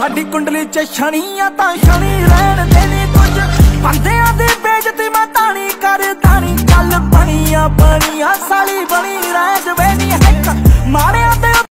साडी कुंडली च शनिया तां शनि रहन देनी कुछ बंदियां दी बेइज्जती मैं तानी करदा नी। गल बनिया बनिया साली बनी रह जवे नी है मारे